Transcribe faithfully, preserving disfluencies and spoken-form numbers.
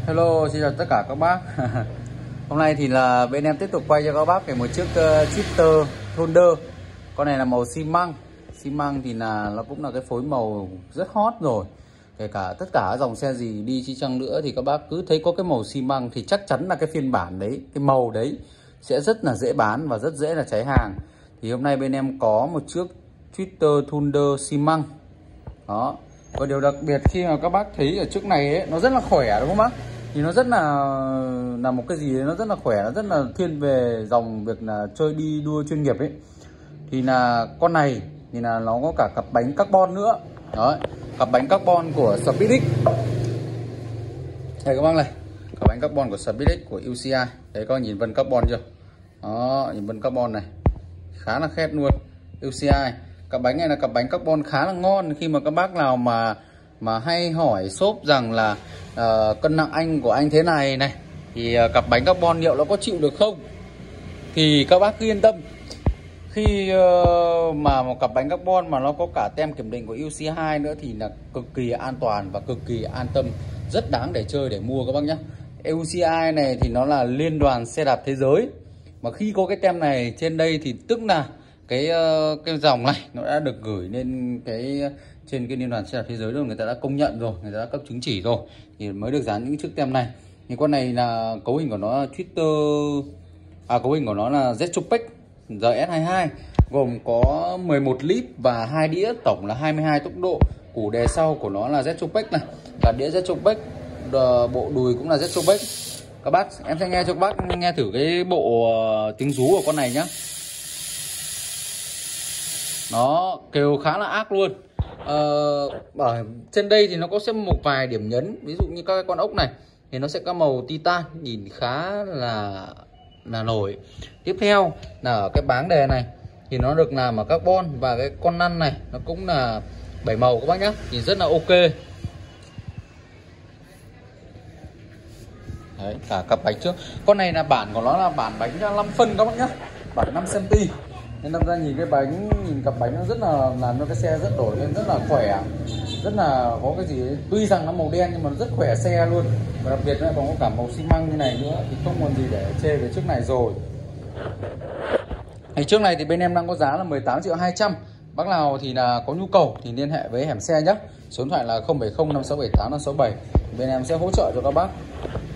Hello, xin chào tất cả các bác. Hôm nay thì là bên em tiếp tục quay cho các bác về một chiếc uh, Shifter Thunder. Con này là màu xi măng. Xi măng thì là nó cũng là cái phối màu rất hot rồi. Kể cả tất cả dòng xe gì đi chi chăng nữa thì các bác cứ thấy có cái màu xi măng thì chắc chắn là cái phiên bản đấy, cái màu đấy sẽ rất là dễ bán và rất dễ là cháy hàng. Thì hôm nay bên em có một chiếc Shifter Thunder xi măng. Đó. Và điều đặc biệt khi mà các bác thấy ở chiếc này ấy, nó rất là khỏe đúng không bác? Thì nó rất là là một cái gì đấy, nó rất là khỏe, nó rất là thiên về dòng việc là chơi đi đua chuyên nghiệp ấy. Thì là con này thì là nó có cả cặp bánh carbon nữa. Đó, cặp bánh carbon của Speedx. Đây các bác này, cặp bánh carbon của Speedx của u xê i. Đấy các bác nhìn vân carbon chưa? Đó, nhìn vân carbon này. Khá là khét luôn. u xê i. Cặp bánh này là cặp bánh carbon khá là ngon. Khi mà các bác nào mà mà hay hỏi shop rằng là uh, cân nặng anh của anh thế này này thì uh, cặp bánh carbon liệu nó có chịu được không, thì các bác cứ yên tâm. Khi uh, mà một cặp bánh carbon mà nó có cả tem kiểm định của u xê i nữa thì là cực kỳ an toàn và cực kỳ an tâm, rất đáng để chơi để mua các bác nhé. u xê i này thì nó là Liên đoàn xe đạp thế giới, mà khi có cái tem này trên đây thì tức là cái cái dòng này nó đã được gửi lên cái trên cái Liên đoàn xe đạp thế giới rồi, người ta đã công nhận rồi, người ta đã cấp chứng chỉ rồi thì mới được dán những chiếc tem này. Thì con này là cấu hình của nó là Twitter à cấu hình của nó là Zetropec R S hai hai, gồm có mười một lít và hai đĩa, tổng là hai mươi hai tốc độ. Củ đề sau của nó là Zetropec này, cả đĩa Zetropec, bộ đùi cũng là Zetropec. Các bác, em sẽ nghe cho các bác nghe thử cái bộ tiếng rú của con này nhá. Nó kêu khá là ác luôn. Ờ, ở trên đây thì nó có sẽ một vài điểm nhấn, ví dụ như các cái con ốc này thì nó sẽ có màu titan, nhìn khá là là nổi. Tiếp theo là ở cái báng đề này thì nó được làm ở carbon, và cái con năn này nó cũng là bảy màu các bác nhé, nhìn rất là ok. Đấy, cả cặp bánh trước. Con này là bản của nó là bản bánh năm phân các bác nhé, bản năm xăng ti mét. Nên đâm ra nhìn cái bánh, nhìn cặp bánh nó rất là làm cho cái xe rất đổi lên rất là khỏe, rất là có cái gì ấy. Tuy rằng nó màu đen nhưng mà nó rất khỏe xe luôn, và đặc biệt nó còn có cả màu xi măng như này nữa thì không còn gì để chê về chiếc này rồi. Thì chiếc này thì bên em đang có giá là mười tám triệu hai trăm. Bác nào thì là có nhu cầu thì liên hệ với hẻm xe nhé, số điện thoại là không bảy không năm sáu bảy tám năm sáu bảy, bên em sẽ hỗ trợ cho các bác.